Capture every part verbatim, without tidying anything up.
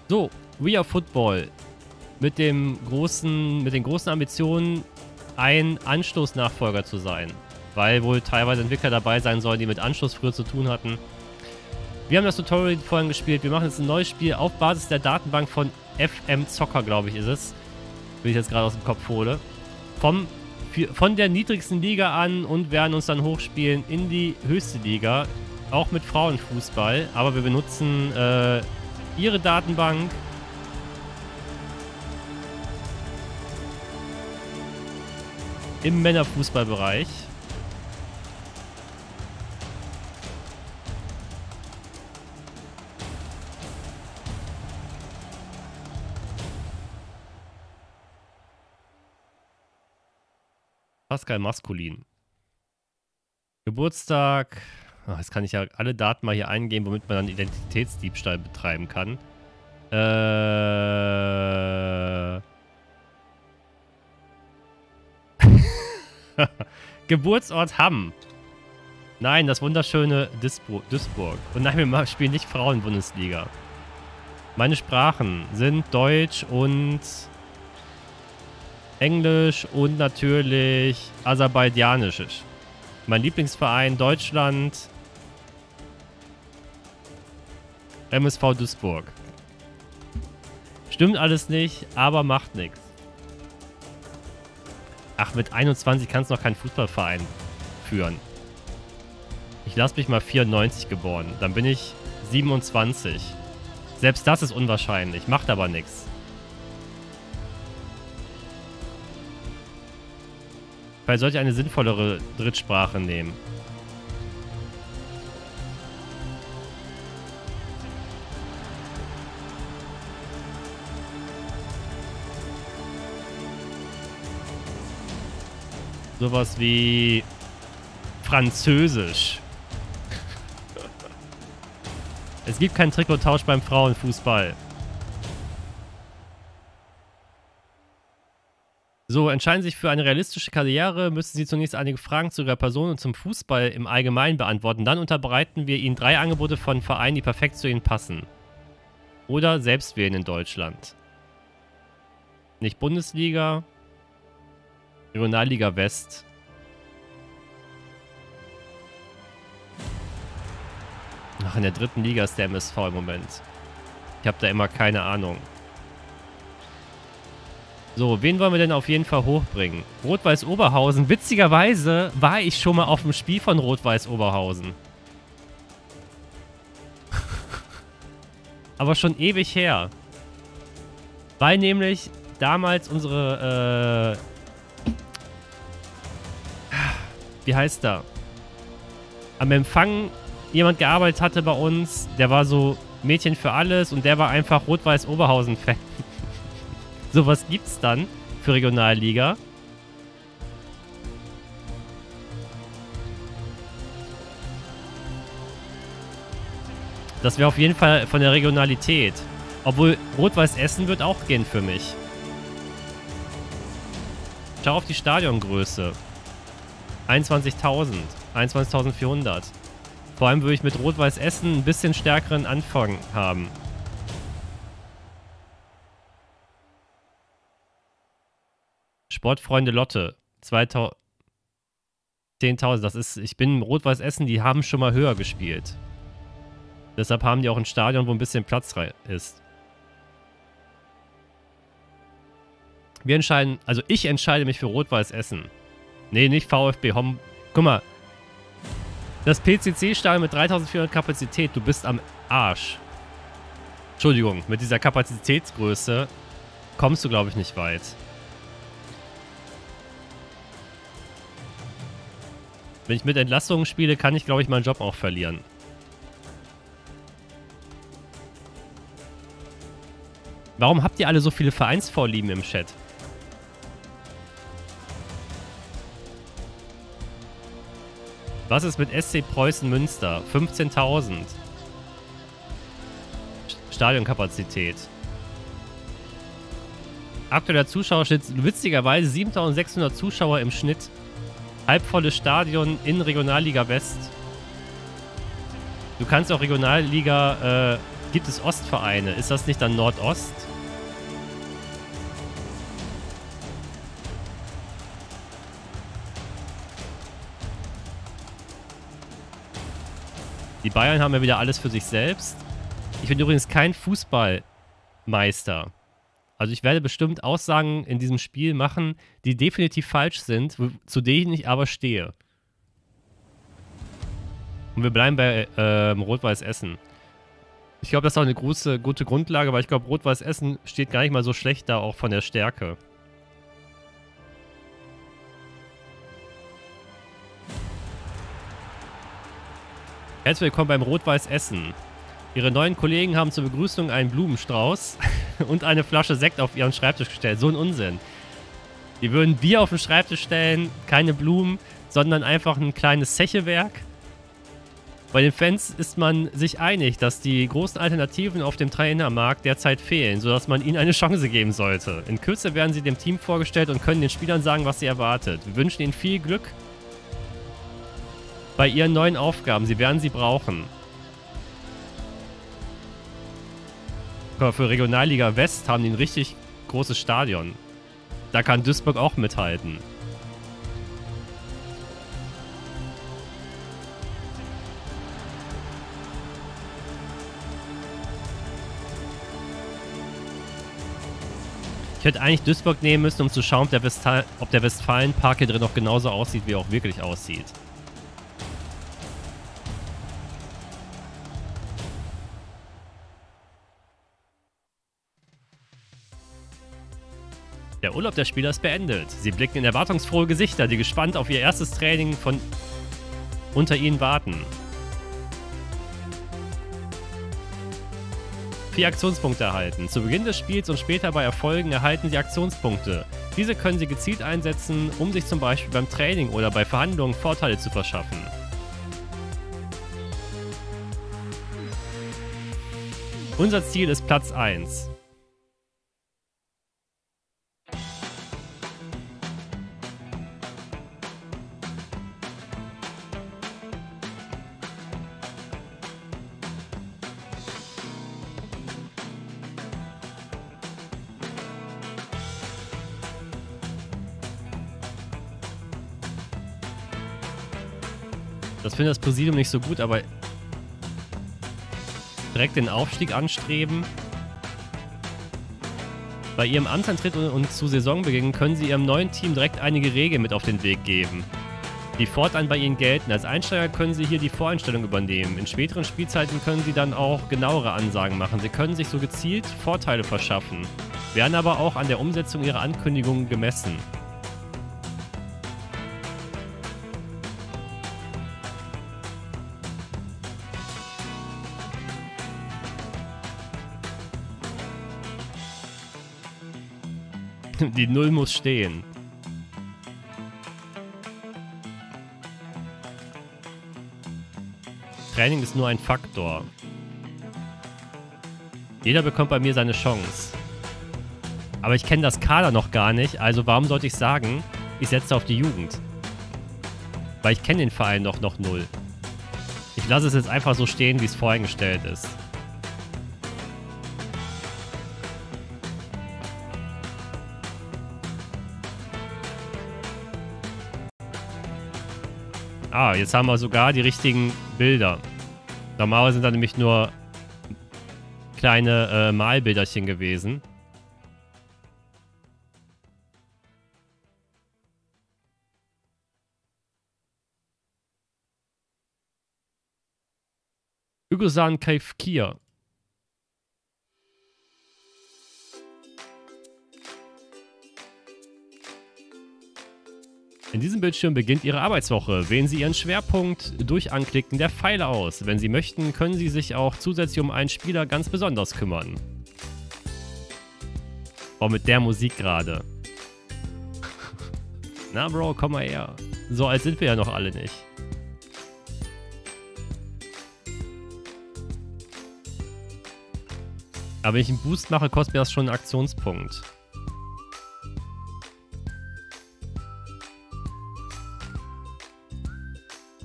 So, We Are Football. Mit dem großen, mit den großen Ambitionen, ein Anstoß-Nachfolger zu sein. Weil wohl teilweise Entwickler dabei sein sollen, die mit Anstoß früher zu tun hatten. Wir haben das Tutorial vorhin gespielt. Wir machen jetzt ein neues Spiel auf Basis der Datenbank von F M Zocker, glaube ich, ist es. Will ich jetzt gerade aus dem Kopf hole. Vom, von der niedrigsten Liga an und werden uns dann hochspielen in die höchste Liga. Auch mit Frauenfußball. Aber wir benutzen äh, ihre Datenbank. Im Männerfußballbereich. Pascal Maskulin. Geburtstag. Ach, jetzt kann ich ja alle Daten mal hier eingeben, womit man dann Identitätsdiebstahl betreiben kann. Äh... Geburtsort Hamm. Nein, das wunderschöne Duisburg. Duisburg. Und nein, wir spielen nicht Frauenbundesliga. Meine Sprachen sind Deutsch und Englisch und natürlich Aserbaidschanisch. Mein Lieblingsverein Deutschland. M S V Duisburg. Stimmt alles nicht, aber macht nichts. Ach, mit einundzwanzig kannst du noch keinen Fußballverein führen. Ich lasse mich mal vierundneunzig geboren. Dann bin ich siebenundzwanzig. Selbst das ist unwahrscheinlich. Macht aber nichts. Vielleicht sollte ich eine sinnvollere Drittsprache nehmen. Sowas wie Französisch. Es gibt keinen Trikottausch beim Frauenfußball. So, entscheiden Sie sich für eine realistische Karriere, müssen Sie zunächst einige Fragen zu Ihrer Person und zum Fußball im Allgemeinen beantworten. Dann unterbreiten wir Ihnen drei Angebote von Vereinen, die perfekt zu Ihnen passen. Oder selbst wählen in Deutschland. Nicht Bundesliga. Regionalliga West. Ach, in der dritten Liga ist der M S V im Moment. Ich habe da immer keine Ahnung. So, wen wollen wir denn auf jeden Fall hochbringen? Rot-Weiß Oberhausen. Witzigerweise war ich schon mal auf dem Spiel von Rot-Weiß Oberhausen. Aber schon ewig her. Weil nämlich damals unsere, äh... wie heißt der? Am Empfang jemand gearbeitet hatte bei uns, der war so Mädchen für alles und der war einfach Rot-Weiß Oberhausen-Fan. Sowas gibt's dann für Regionalliga. Das wäre auf jeden Fall von der Regionalität. Obwohl Rot-Weiß Essen wird auch gehen für mich. Schau auf die Stadiongröße. einundzwanzigtausend. einundzwanzigtausendvierhundert. Vor allem würde ich mit Rot-Weiß Essen ein bisschen stärkeren Anfang haben. Sportfreunde Lotte. zehntausend. Das ist, ich bin Rot-Weiß Essen, die haben schon mal höher gespielt. Deshalb haben die auch ein Stadion, wo ein bisschen Platz ist. Wir entscheiden, also ich entscheide mich für Rot-Weiß Essen. Nee, nicht VfB Hom. Guck mal. Das P C C-Stadion mit dreitausendvierhundert Kapazität. Du bist am Arsch. Entschuldigung, mit dieser Kapazitätsgröße kommst du, glaube ich, nicht weit. Wenn ich mit Entlastungen spiele, kann ich, glaube ich, meinen Job auch verlieren. Warum habt ihr alle so viele Vereinsvorlieben im Chat? Was ist mit S C Preußen Münster? fünfzehntausend. Stadionkapazität. Aktueller Zuschauerschnitt, witzigerweise siebentausendsechshundert Zuschauer im Schnitt. Halbvolles Stadion in Regionalliga West. Du kannst auch Regionalliga äh, gibt es Ostvereine. Ist das nicht dann Nordost? Die Bayern haben ja wieder alles für sich selbst. Ich bin übrigens kein Fußballmeister. Also ich werde bestimmt Aussagen in diesem Spiel machen, die definitiv falsch sind, zu denen ich aber stehe. Und wir bleiben bei ähm, Rot-Weiß Essen. Ich glaube, das ist auch eine große, gute Grundlage, weil ich glaube, Rot-Weiß Essen steht gar nicht mal so schlecht da, auch von der Stärke. Herzlich willkommen beim Rot-Weiß Essen. Ihre neuen Kollegen haben zur Begrüßung einen Blumenstrauß und eine Flasche Sekt auf ihren Schreibtisch gestellt. So ein Unsinn. Die würden Bier auf den Schreibtisch stellen, keine Blumen, sondern einfach ein kleines Zechewerk. Bei den Fans ist man sich einig, dass die großen Alternativen auf dem Trainermarkt derzeit fehlen, sodass man ihnen eine Chance geben sollte. In Kürze werden sie dem Team vorgestellt und können den Spielern sagen, was sie erwartet. Wir wünschen ihnen viel Glück bei ihren neuen Aufgaben. Sie werden sie brauchen. Für Regionalliga West haben die ein richtig großes Stadion. Da kann Duisburg auch mithalten. Ich hätte eigentlich Duisburg nehmen müssen, um zu schauen, ob der, Westfal- ob der Westfalenpark hier drin noch genauso aussieht, wie er auch wirklich aussieht. Der Urlaub der Spieler ist beendet. Sie blicken in erwartungsfrohe Gesichter, die gespannt auf ihr erstes Training von unter ihnen warten. Vier Aktionspunkte erhalten. Zu Beginn des Spiels und später bei Erfolgen erhalten sie Aktionspunkte. Diese können sie gezielt einsetzen, um sich zum Beispiel beim Training oder bei Verhandlungen Vorteile zu verschaffen. Unser Ziel ist Platz eins. Das findet das Präsidium nicht so gut, aber direkt den Aufstieg anstreben. Bei ihrem Amtsantritt und, und zu Saisonbeginn können sie ihrem neuen Team direkt einige Regeln mit auf den Weg geben, die fortan bei ihnen gelten. Als Einsteiger können sie hier die Voreinstellung übernehmen. In späteren Spielzeiten können sie dann auch genauere Ansagen machen. Sie können sich so gezielt Vorteile verschaffen, werden aber auch an der Umsetzung ihrer Ankündigungen gemessen. Die Null muss stehen. Training ist nur ein Faktor. Jeder bekommt bei mir seine Chance. Aber ich kenne das Kader noch gar nicht, also warum sollte ich sagen, ich setze auf die Jugend? Weil ich kenne den Verein doch noch null. Ich lasse es jetzt einfach so stehen, wie es voreingestellt ist. Ah, jetzt haben wir sogar die richtigen Bilder. Normalerweise sind da nämlich nur kleine äh, Malbilderchen gewesen. Ögosan Kaifkia. In diesem Bildschirm beginnt Ihre Arbeitswoche. Wählen Sie Ihren Schwerpunkt durch Anklicken der Pfeile aus. Wenn Sie möchten, können Sie sich auch zusätzlich um einen Spieler ganz besonders kümmern. Boah, mit der Musik gerade. Na Bro, komm mal her. So alt sind wir ja noch alle nicht. Aber wenn ich einen Boost mache, kostet mir das schon einen Aktionspunkt.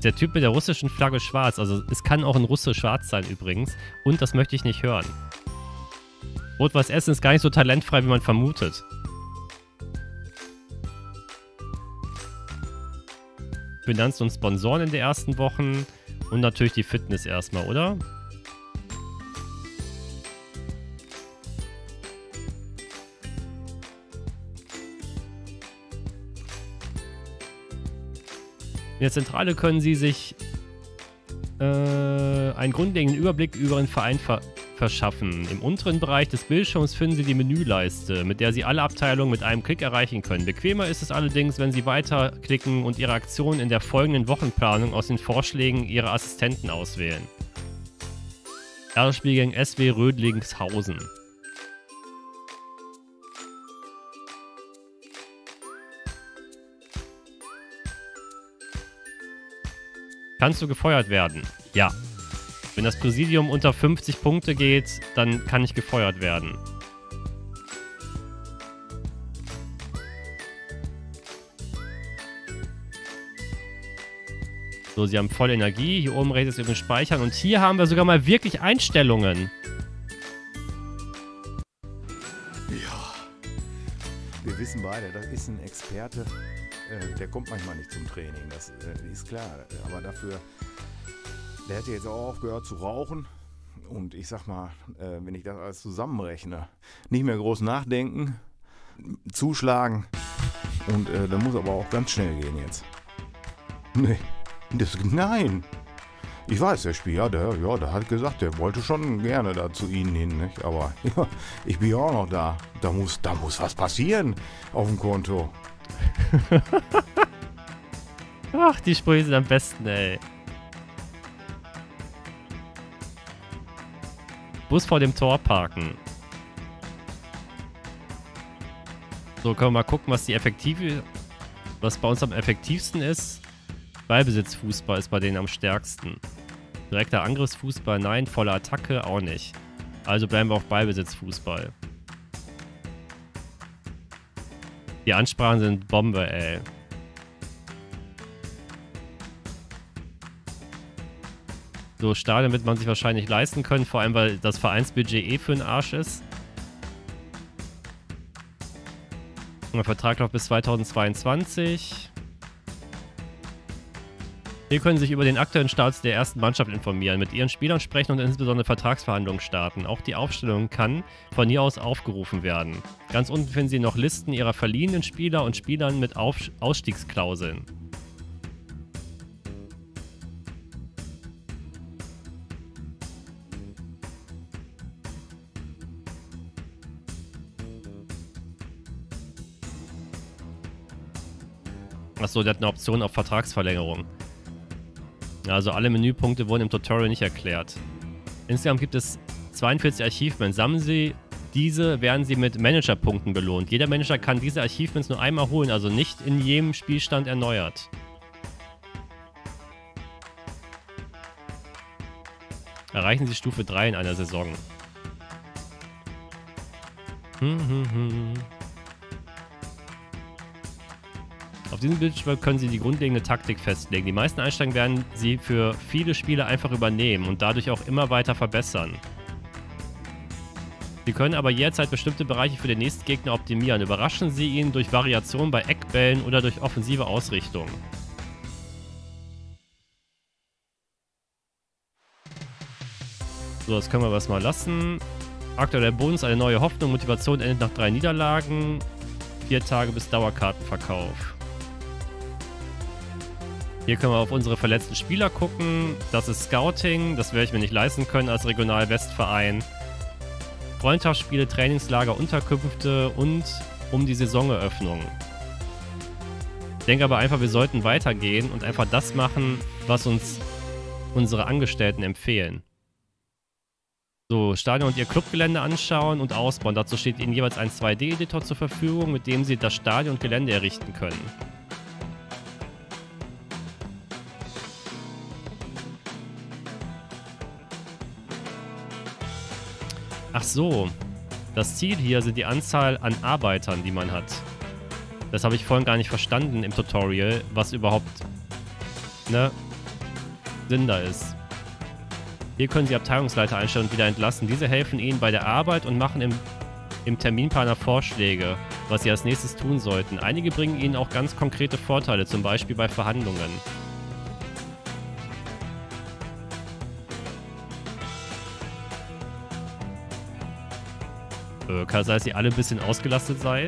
der Typ mit der russischen Flagge schwarz. Also es kann auch ein Russe schwarz sein übrigens. Und das möchte ich nicht hören. Rot-Weiß Essen ist gar nicht so talentfrei, wie man vermutet. Finanzen und Sponsoren in den ersten Wochen. Und natürlich die Fitness erstmal, oder? In der Zentrale können Sie sich äh, einen grundlegenden Überblick über den Verein ver verschaffen. Im unteren Bereich des Bildschirms finden Sie die Menüleiste, mit der Sie alle Abteilungen mit einem Klick erreichen können. Bequemer ist es allerdings, wenn Sie weiterklicken und Ihre Aktionen in der folgenden Wochenplanung aus den Vorschlägen Ihrer Assistenten auswählen. Erstes Spiel gegen S W Rödlingshausen. Kannst du gefeuert werden? Ja. Wenn das Präsidium unter fünfzig Punkte geht, dann kann ich gefeuert werden. So, sie haben voll Energie. Hier oben rechts ist übrigens Speichern. Und hier haben wir sogar mal wirklich Einstellungen. Ja. Wir wissen beide, das ist ein Experte. Äh, der kommt manchmal nicht zum Training. Das äh, ist klar. Aber dafür... Der hat jetzt auch aufgehört zu rauchen und ich sag mal, äh, wenn ich das alles zusammenrechne, nicht mehr groß nachdenken, zuschlagen und äh, dann muss aber auch ganz schnell gehen jetzt. Nee, das, nein. Ich weiß, der Spieler, der, ja, der hat gesagt, der wollte schon gerne da zu Ihnen hin, nicht? Aber ja, ich bin ja auch noch da. Da muss, da muss was passieren auf dem Konto. Ach, die Sprüche sind am besten, ey. Bus vor dem Tor parken. So, können wir mal gucken, was die effektive, was bei uns am effektivsten ist. Ballbesitzfußball ist bei denen am stärksten. Direkter Angriffsfußball, nein. Volle Attacke, auch nicht. Also bleiben wir auf Ballbesitzfußball. Die Ansprachen sind Bombe, ey. So, Stadion wird man sich wahrscheinlich leisten können, vor allem weil das Vereinsbudget eh für den Arsch ist. Und der Vertrag läuft bis zweitausendzweiundzwanzig. Hier können Sie sich über den aktuellen Status der ersten Mannschaft informieren, mit Ihren Spielern sprechen und insbesondere Vertragsverhandlungen starten. Auch die Aufstellung kann von hier aus aufgerufen werden. Ganz unten finden Sie noch Listen Ihrer verliehenen Spieler und Spielern mit Auf- Ausstiegsklauseln. Achso, der hat eine Option auf Vertragsverlängerung. Also alle Menüpunkte wurden im Tutorial nicht erklärt. Insgesamt gibt es zweiundvierzig Achievements. Sammeln Sie diese, werden Sie mit Managerpunkten belohnt. Jeder Manager kann diese Achievements nur einmal holen, also nicht in jedem Spielstand erneuert. Erreichen Sie Stufe drei in einer Saison. Hm, hm, hm. Auf diesem Bildschirm können Sie die grundlegende Taktik festlegen. Die meisten Einstellungen werden Sie für viele Spiele einfach übernehmen und dadurch auch immer weiter verbessern. Sie können aber jederzeit bestimmte Bereiche für den nächsten Gegner optimieren. Überraschen Sie ihn durch Variationen bei Eckbällen oder durch offensive Ausrichtung. So, das können wir was mal lassen. Aktueller Bonus, eine neue Hoffnung. Motivation endet nach drei Niederlagen. Vier Tage bis Dauerkartenverkauf. Hier können wir auf unsere verletzten Spieler gucken. Das ist Scouting. Das werde ich mir nicht leisten können als Regional-Westverein. Freundschaftsspiele, Trainingslager, Unterkünfte und um die Saisoneröffnung. Ich denke aber einfach, wir sollten weitergehen und einfach das machen, was uns unsere Angestellten empfehlen. So, Stadion und ihr Clubgelände anschauen und ausbauen. Dazu steht Ihnen jeweils ein zwei D Editor zur Verfügung, mit dem Sie das Stadion und Gelände errichten können. Ach so, das Ziel hier sind die Anzahl an Arbeitern, die man hat. Das habe ich vorhin gar nicht verstanden im Tutorial, was überhaupt, ne, Sinn da ist. Hier können Sie Abteilungsleiter einstellen und wieder entlassen. Diese helfen Ihnen bei der Arbeit und machen im, im Terminplaner Vorschläge, was Sie als nächstes tun sollten. Einige bringen Ihnen auch ganz konkrete Vorteile, zum Beispiel bei Verhandlungen. Äh, kann es sein, dass ihr alle ein bisschen ausgelastet seid?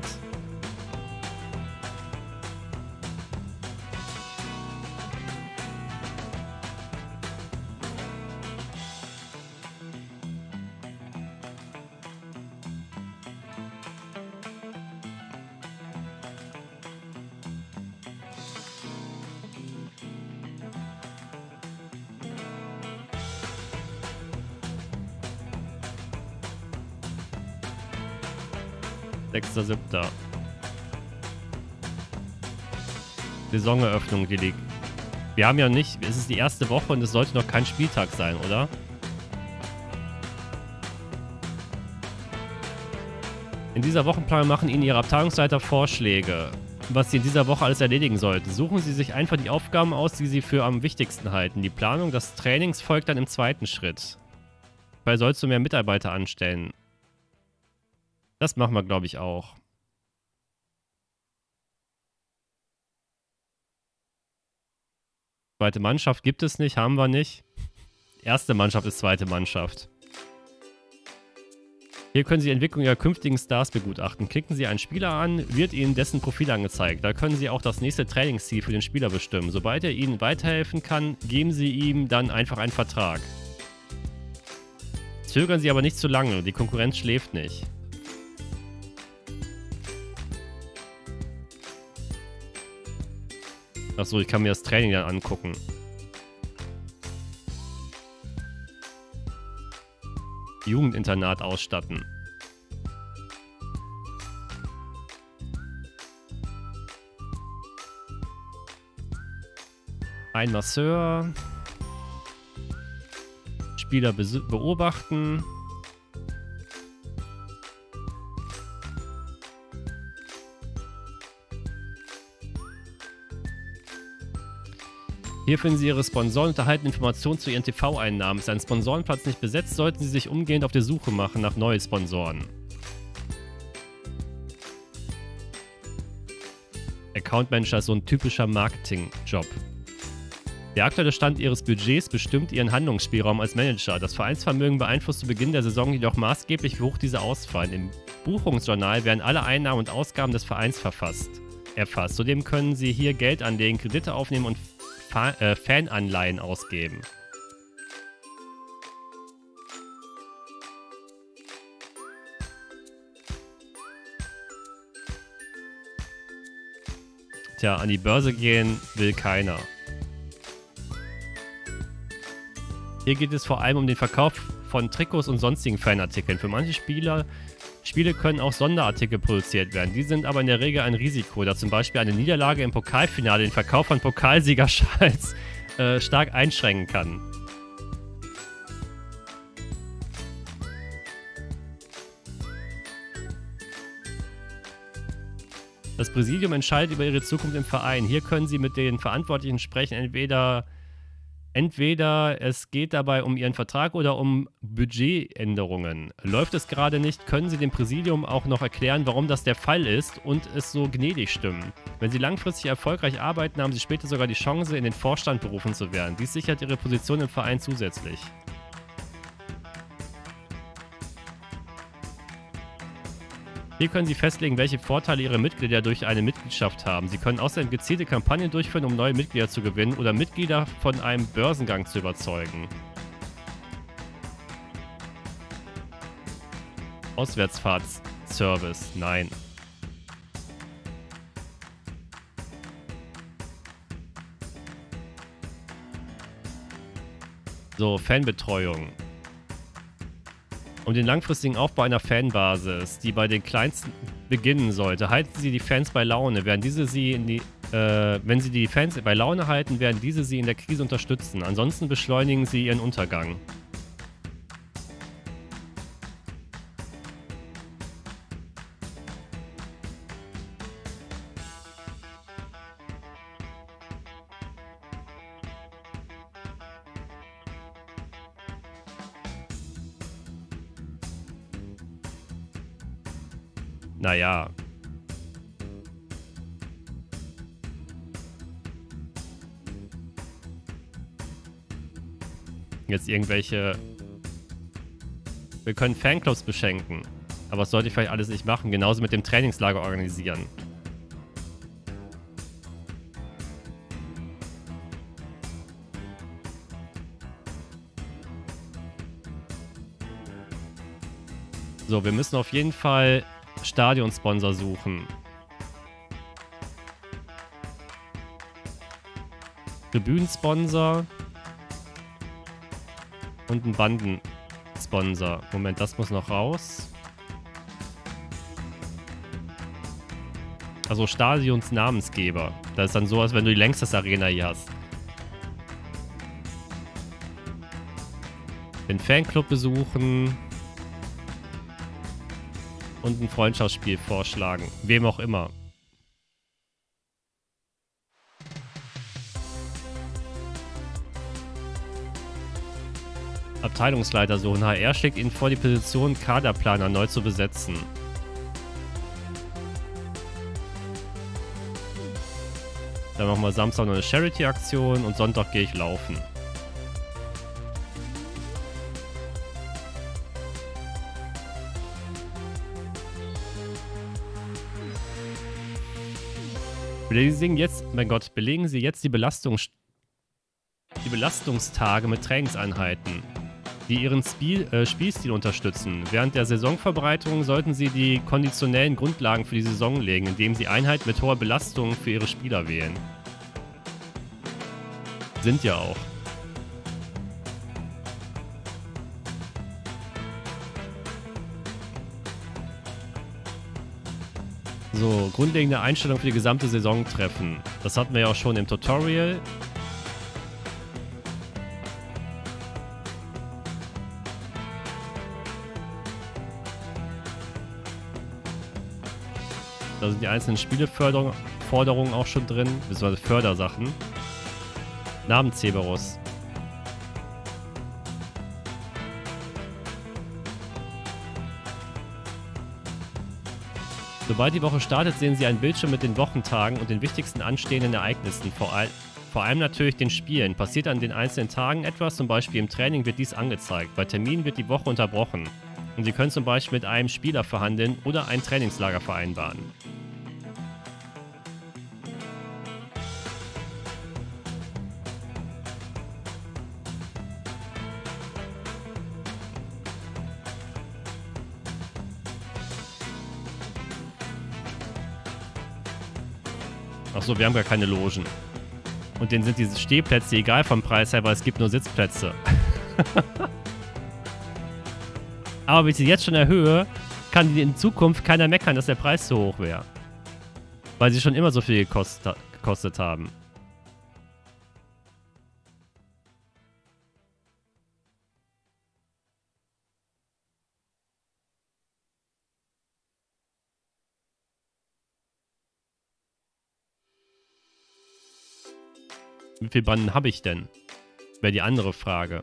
sechster siebter Saisoneröffnung, die liegt. Wir haben ja nicht, es ist die erste Woche und es sollte noch kein Spieltag sein, oder? In dieser Wochenplanung machen Ihnen Ihre Abteilungsleiter Vorschläge, was Sie in dieser Woche alles erledigen sollten. Suchen Sie sich einfach die Aufgaben aus, die Sie für am wichtigsten halten. Die Planung des Trainings folgt dann im zweiten Schritt. Dabei sollst du mehr Mitarbeiter anstellen. Das machen wir, glaube ich, auch. Zweite Mannschaft gibt es nicht, haben wir nicht. Erste Mannschaft ist zweite Mannschaft. Hier können Sie die Entwicklung Ihrer künftigen Stars begutachten. Klicken Sie einen Spieler an, wird Ihnen dessen Profil angezeigt. Da können Sie auch das nächste Trainingsziel für den Spieler bestimmen. Sobald er Ihnen weiterhelfen kann, geben Sie ihm dann einfach einen Vertrag. Zögern Sie aber nicht zu lange, die Konkurrenz schläft nicht. Achso, ich kann mir das Training dann angucken. Jugendinternat ausstatten. Ein Masseur. Spieler beobachten. Hier finden Sie Ihre Sponsoren und erhalten Informationen zu Ihren T V-Einnahmen. Ist ein Sponsorenplatz nicht besetzt, sollten Sie sich umgehend auf der Suche machen nach neuen Sponsoren. Account Manager ist so ein typischer Marketing-Job. Der aktuelle Stand Ihres Budgets bestimmt Ihren Handlungsspielraum als Manager. Das Vereinsvermögen beeinflusst zu Beginn der Saison jedoch maßgeblich, wie hoch diese ausfallen. Im Buchungsjournal werden alle Einnahmen und Ausgaben des Vereins verfasst, erfasst. Zudem können Sie hier Geld anlegen, Kredite aufnehmen und Fa äh, Fananleihen ausgeben. Tja, an die Börse gehen will keiner. Hier geht es vor allem um den Verkauf von Trikots und sonstigen Fanartikeln. Für manche Spieler, Spiele können auch Sonderartikel produziert werden. Die sind aber in der Regel ein Risiko, da zum Beispiel eine Niederlage im Pokalfinale den Verkauf von Pokalsiegerschals äh, stark einschränken kann. Das Präsidium entscheidet über ihre Zukunft im Verein. Hier können Sie mit den Verantwortlichen sprechen, entweder Entweder es geht dabei um Ihren Vertrag oder um Budgetänderungen. Läuft es gerade nicht, können Sie dem Präsidium auch noch erklären, warum das der Fall ist und es so gnädig stimmen. Wenn Sie langfristig erfolgreich arbeiten, haben Sie später sogar die Chance, in den Vorstand berufen zu werden. Dies sichert Ihre Position im Verein zusätzlich. Hier können Sie festlegen, welche Vorteile Ihre Mitglieder durch eine Mitgliedschaft haben. Sie können außerdem gezielte Kampagnen durchführen, um neue Mitglieder zu gewinnen oder Mitglieder von einem Börsengang zu überzeugen. Auswärtsfahrtsservice, nein. So, Fanbetreuung. Um den langfristigen Aufbau einer Fanbasis, die bei den Kleinsten beginnen sollte, halten Sie die Fans bei Laune. Werden diese sie in die, äh, wenn Sie die Fans bei Laune halten, werden diese Sie in der Krise unterstützen. Ansonsten beschleunigen Sie Ihren Untergang. Naja. Jetzt irgendwelche... Wir können Fanclubs beschenken. Aber das sollte ich vielleicht alles nicht machen. Genauso mit dem Trainingslager organisieren. So, wir müssen auf jeden Fall Stadionsponsor suchen. Tribünensponsor. Und ein Bandensponsor. Moment, das muss noch raus. Also Stadionsnamensgeber. Das ist dann so, als wenn du die Längstes Arena hier hast. Den Fanclub besuchen. Und ein Freundschaftsspiel vorschlagen. Wem auch immer. Abteilungsleiter suchen. H R schlägt ihnen vor, die Position Kaderplaner neu zu besetzen. Dann machen wir Samstag noch eine Charity-Aktion und Sonntag gehe ich laufen. Belegen jetzt, mein Gott, belegen Sie jetzt die Belastung, die Belastungstage mit Trainingseinheiten, die Ihren Spiel, äh, Spielstil unterstützen. Während der Saisonvorbereitung sollten Sie die konditionellen Grundlagen für die Saison legen, indem Sie Einheiten mit hoher Belastung für Ihre Spieler wählen. Sind ja auch. So, grundlegende Einstellung für die gesamte Saison treffen. Das hatten wir ja auch schon im Tutorial. Da sind die einzelnen Spieleforderungen auch schon drin, beziehungsweise Fördersachen. Namen Cerberus. Sobald die Woche startet, sehen Sie einen Bildschirm mit den Wochentagen und den wichtigsten anstehenden Ereignissen, vor, all, vor allem natürlich den Spielen. Passiert an den einzelnen Tagen etwas, zum Beispiel im Training wird dies angezeigt. Bei Terminen wird die Woche unterbrochen. Und Sie können zum Beispiel mit einem Spieler verhandeln oder ein Trainingslager vereinbaren. Achso, wir haben gar keine Logen. Und denen sind diese Stehplätze egal vom Preis her, weil es gibt nur Sitzplätze. Aber wenn ich sie jetzt schon erhöhe, kann die in Zukunft keiner meckern, dass der Preis zu hoch wäre. Weil sie schon immer so viel gekostet, gekostet haben. Wie viele Banden habe ich denn? Wäre die andere Frage.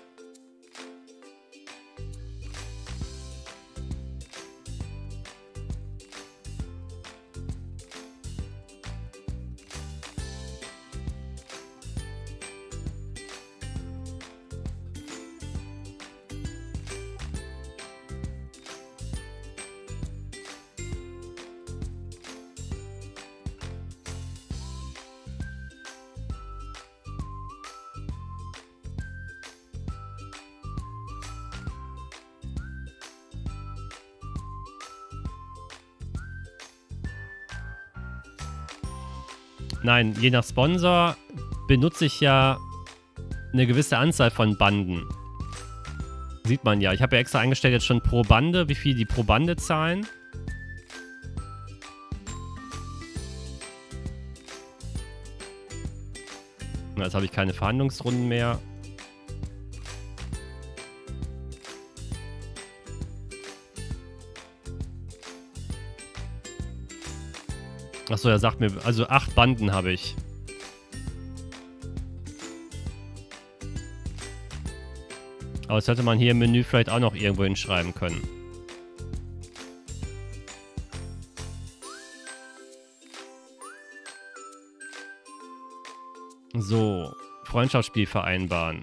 Nein, je nach Sponsor benutze ich ja eine gewisse Anzahl von Banden. Sieht man ja. Ich habe ja extra eingestellt jetzt schon pro Bande, wie viel die pro Bande zahlen. Jetzt habe ich keine Verhandlungsrunden mehr. Achso, er sagt mir, also acht Banden habe ich. Aber das hätte man hier im Menü vielleicht auch noch irgendwo hinschreiben können. So, Freundschaftsspiel vereinbaren.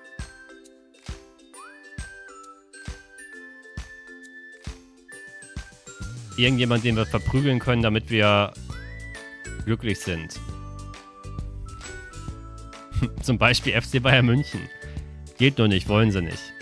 Irgendjemand, den wir verprügeln können, damit wir glücklich sind. Zum Beispiel F C Bayern München. Geht nur nicht, wollen sie nicht.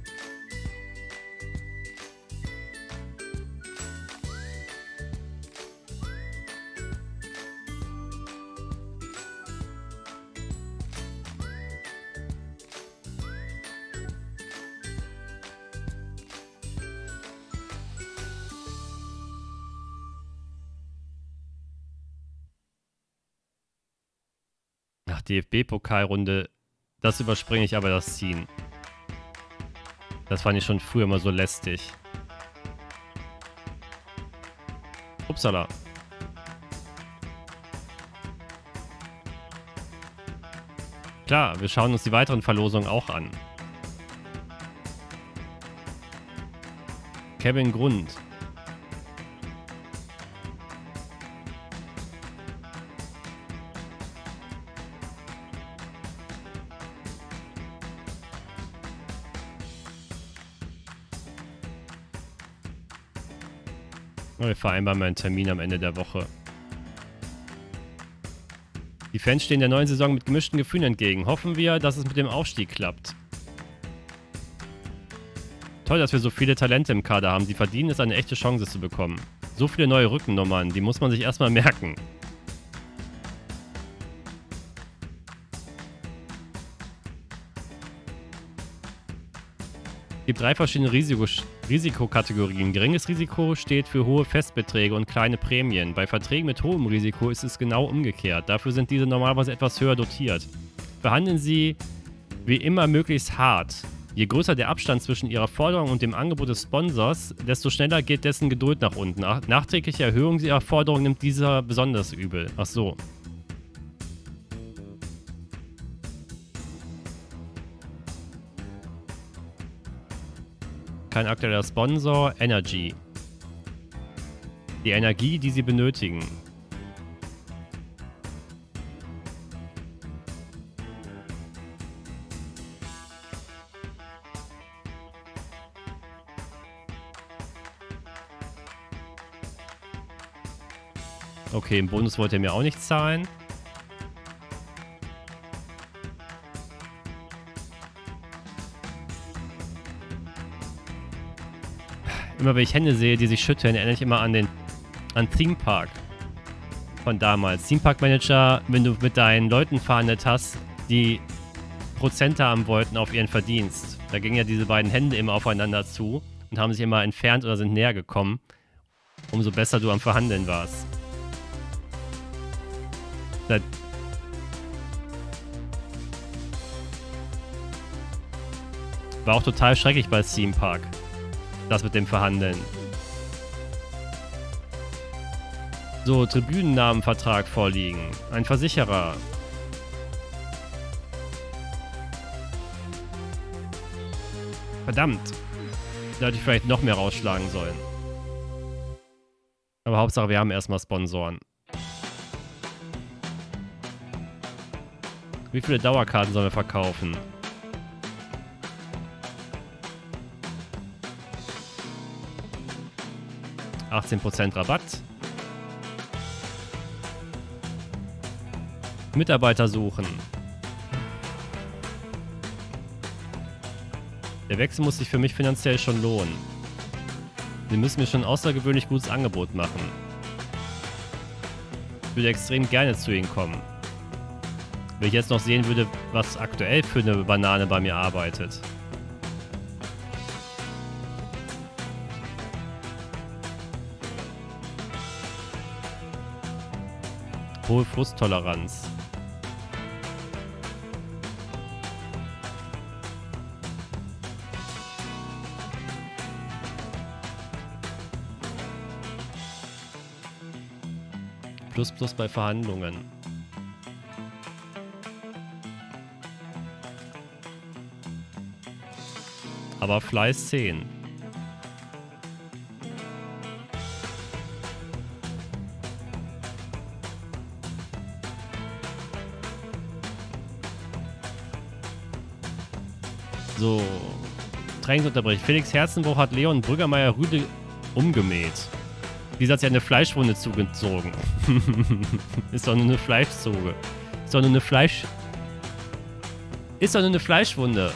D F B-Pokalrunde, das überspringe ich aber, das Ziehen. Das fand ich schon früher immer so lästig. Upsala. Klar, wir schauen uns die weiteren Verlosungen auch an. Kevin Grund. Wir vereinbaren mal einen Termin am Ende der Woche. Die Fans stehen der neuen Saison mit gemischten Gefühlen entgegen. Hoffen wir, dass es mit dem Aufstieg klappt. Toll, dass wir so viele Talente im Kader haben. Sie verdienen es, eine echte Chance zu bekommen. So viele neue Rückennummern, die muss man sich erstmal merken. Es gibt drei verschiedene Risiko Risikokategorien. Geringes Risiko steht für hohe Festbeträge und kleine Prämien. Bei Verträgen mit hohem Risiko ist es genau umgekehrt. Dafür sind diese normalerweise etwas höher dotiert. Behandeln Sie wie immer möglichst hart. Je größer der Abstand zwischen Ihrer Forderung und dem Angebot des Sponsors, desto schneller geht dessen Geduld nach unten. Nach nachträgliche Erhöhung Ihrer Forderung nimmt dieser besonders übel. Ach so. Kein aktueller Sponsor, Energy. Die Energie, die Sie benötigen. Okay, im Bonus wollt ihr mir auch nicht zahlen. Immer wenn ich Hände sehe, die sich schütteln, erinnere ich immer an den an Theme Park von damals. Theme Park Manager, wenn du mit deinen Leuten verhandelt hast, die Prozente haben wollten auf ihren Verdienst. Da gingen ja diese beiden Hände immer aufeinander zu und haben sich immer entfernt oder sind näher gekommen, umso besser du am Verhandeln warst. Da war auch total schrecklich bei Theme Park. Das mit dem Verhandeln. So, Tribünennamenvertrag vorliegen. Ein Versicherer. Verdammt. Da hätte ich vielleicht noch mehr rausschlagen sollen. Aber Hauptsache, wir haben erstmal Sponsoren. Wie viele Dauerkarten sollen wir verkaufen? achtzehn Prozent Rabatt. Mitarbeiter suchen. Der Wechsel muss sich für mich finanziell schon lohnen. Sie müssen mir schon ein außergewöhnlich gutes Angebot machen. Ich würde extrem gerne zu Ihnen kommen. Wenn ich jetzt noch sehen würde, was aktuell für eine Banane bei mir arbeitet. Hohe Frusttoleranz. Plus plus bei Verhandlungen. Aber Fleiß zehn. So. Trainingsunterbrechung. Felix Herzenbruch hat Leon Brüggemeier Rüde umgemäht. Dieser hat sich eine Fleischwunde zugezogen. Ist doch nur eine Fleischzoge. Ist doch nur eine Fleisch... Ist doch nur eine Fleischwunde.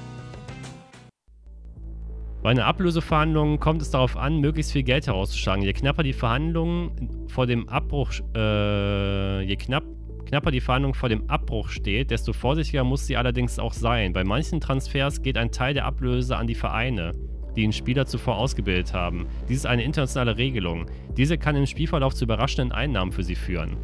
Bei einer Ablöseverhandlung kommt es darauf an, möglichst viel Geld herauszuschlagen. Je knapper die Verhandlungen vor dem Abbruch, äh, je knapp, knapper die Verhandlung vor dem Abbruch steht, desto vorsichtiger muss sie allerdings auch sein. Bei manchen Transfers geht ein Teil der Ablöse an die Vereine, die den Spieler zuvor ausgebildet haben. Dies ist eine internationale Regelung. Diese kann im Spielverlauf zu überraschenden Einnahmen für sie führen.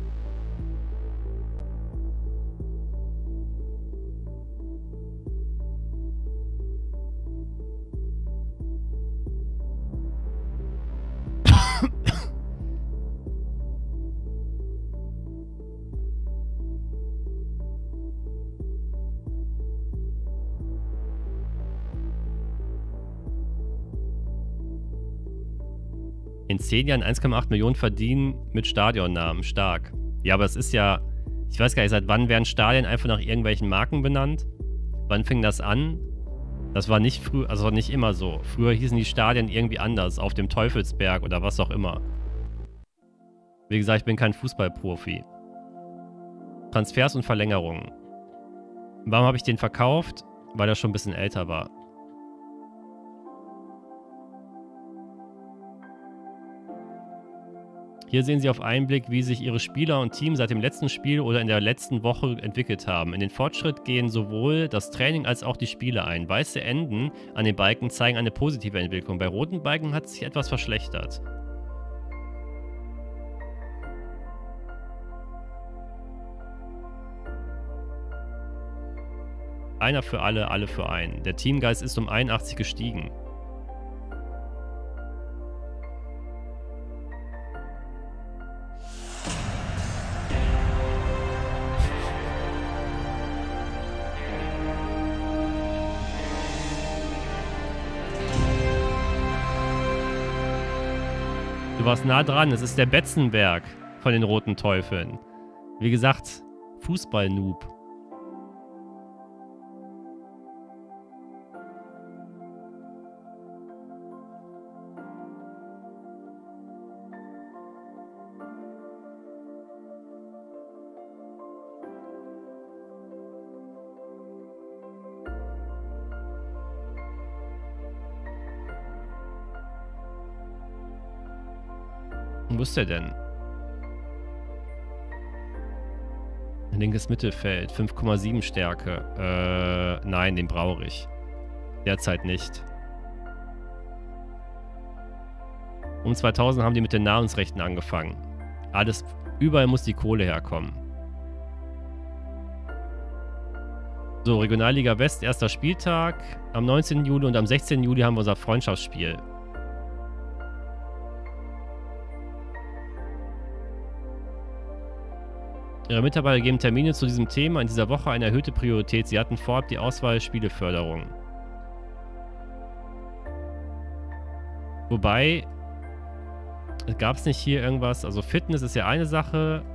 In zehn Jahren eins Komma acht Millionen verdienen mit Stadionnamen. Stark. Ja, aber es ist ja... Ich weiß gar nicht, seit wann werden Stadien einfach nach irgendwelchen Marken benannt? Wann fing das an? Das war nicht früher, also nicht immer so. Früher hießen die Stadien irgendwie anders, auf dem Teufelsberg oder was auch immer. Wie gesagt, ich bin kein Fußballprofi. Transfers und Verlängerungen. Warum habe ich den verkauft? Weil er schon ein bisschen älter war. Hier sehen Sie auf einen Blick, wie sich Ihre Spieler und Team seit dem letzten Spiel oder in der letzten Woche entwickelt haben. In den Fortschritt gehen sowohl das Training als auch die Spiele ein. Weiße Enden an den Balken zeigen eine positive Entwicklung. Bei roten Balken hat sich etwas verschlechtert. Einer für alle, alle für einen. Der Teamgeist ist um einundachtzig gestiegen. Du warst nah dran, es ist der Betzenberg von den Roten Teufeln. Wie gesagt, Fußball-Noob. Wo ist der denn? Linkes Mittelfeld, fünf Komma sieben Stärke. Äh, nein, den brauche ich. Derzeit nicht. Um zweitausend haben die mit den Namensrechten angefangen. Alles, überall muss die Kohle herkommen. So, Regionalliga West, erster Spieltag. Am neunzehnten Juli und am sechzehnten Juli haben wir unser Freundschaftsspiel. Ihre Mitarbeiter geben Termine zu diesem Thema in dieser Woche eine erhöhte Priorität. Sie hatten vorab die Auswahl Spieleförderung. Wobei, gab es nicht hier irgendwas, also Fitness ist ja eine Sache,